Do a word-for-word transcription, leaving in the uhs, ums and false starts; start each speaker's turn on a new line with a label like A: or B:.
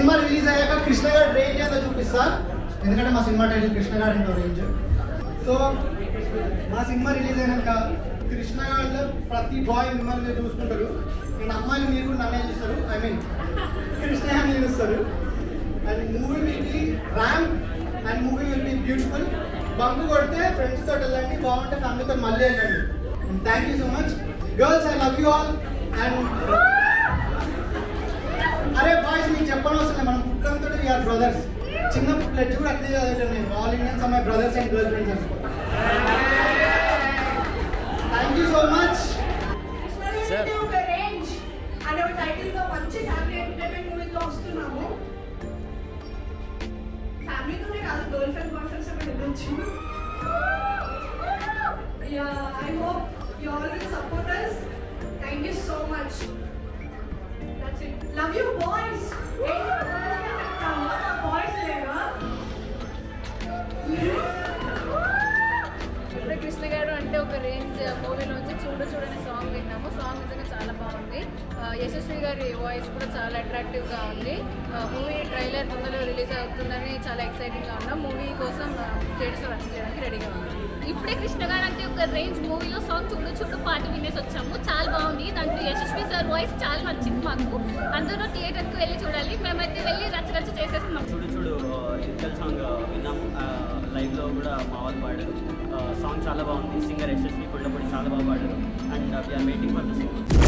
A: Cinema release అయ్యాక కృష్ణగాడి range ఏదో చూపిస్తా, ఎందుకంటే మా సినిమా టైటిల్ కృష్ణగాడి ఇంకో రేంజ్. సో మా సినిమా రిలీజ్ అయినాక కృష్ణగాడిలో ప్రతి బాయ్ మిమ్మల్ని చూసుకుంటారు, అండ్ అమ్మాయిలు మీరు కూడా నన్నే చూస్తారు, ఐ మీన్ కృష్ణగాడిని చూస్తారు. And movie will be ramp and movie will be beautiful. Bunk కొడితే ఫ్రెండ్స్ తోటి వెళ్ళండి, బాగుంటే ఫ్యామిలీతో మళ్ళీ వెళ్ళండి. Thank you so much girls, I love you all. And అరే బాయ్స్ మీకు చెప్పడం వస్తుంది, మనం పుట్టడంతో వీఆర్ బ్రదర్స్. చిన్న ప్లెడ్జ్ కూడా అట్లే చదువుతాను నేను, all Indians are my brothers and girl friends అనుకో. Thank you so much.
B: అనే టైటిల్ తో మంచి ఫ్యామిలీ ఎంటర్టైన్మెంట్ మూవీతో వస్తున్నాము. ఫ్యామిలీతోనే కాదు, గర్ల్ ఫ్రెండ్ బాయ్ ఫ్రెండ్స్ అక్కడ వెళ్ళొచ్చు. Yeah, I hope you all will support us. Thank you so much. That's it. Love you boys. Hey, boys లేరా?
C: ఇప్పుడు కృష్ణగాడు అంటే ఒక రేంజ్ మూవీలోంచి చూడు చూడని సాంగ్ విన్నాము. సాంగ్ నిజంగా చాలా బాగుంది. యశస్వి గారి వాయిస్ కూడా చాలా అట్రాక్టివ్గా ఉంది. మూవీ ట్రైలర్ తొందరలో రిలీజ్ అవుతుందని చాలా ఎక్సైటింగ్గా ఉన్నాం. మూవీ కోసం థియేటర్స్లో రన్ చేయడానికి రెడీగా ఉన్నాం.
D: ఇప్పుడే కృష్ణగాడు అంటే ఒక రేంజ్ మూవీలో సాంగ్ చూడు చూడు పాట వినేసి వచ్చాము. చాలా బాగుంది. దాంట్లో యశస్వి సార్ వాయిస్ చాలా నచ్చింది మాకు. అందరూ థియేటర్కి వెళ్ళి చూడాలి. మేమైతే వెళ్ళి రచ్చ రచ్చ చేసేస్తున్నాం.
E: చూడు చూడు లిరికల్ సాంగ్ విన్నాము, లైవ్లో కూడా మా వాళ్ళు పాడారు. సాంగ్ చాలా బాగుంది. సింగర్ యశస్వి కొండపూడి చాలా బాగా పాడారు. And we are waiting for the song.